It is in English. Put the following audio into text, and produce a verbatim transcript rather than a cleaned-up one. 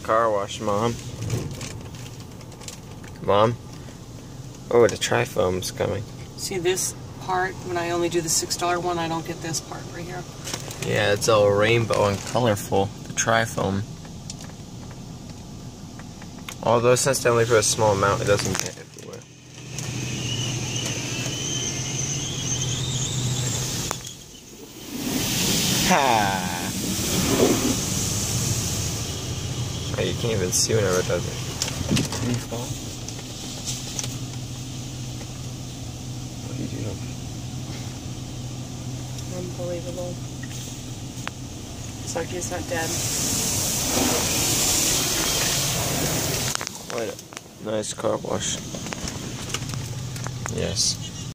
car wash, Mom. Mom? Oh, the tri-foam's coming. See this part? When I only do the six dollar one, I don't get this part right here. Yeah, it's all rainbow and colorful. The tri-foam. Although since they only put a small amount, it doesn't get everywhere. Ha! Oh, you can't even see whenever it does it. Any fall? What are you doing? Unbelievable. It's like he's not dead. Quite a nice car wash. Yes.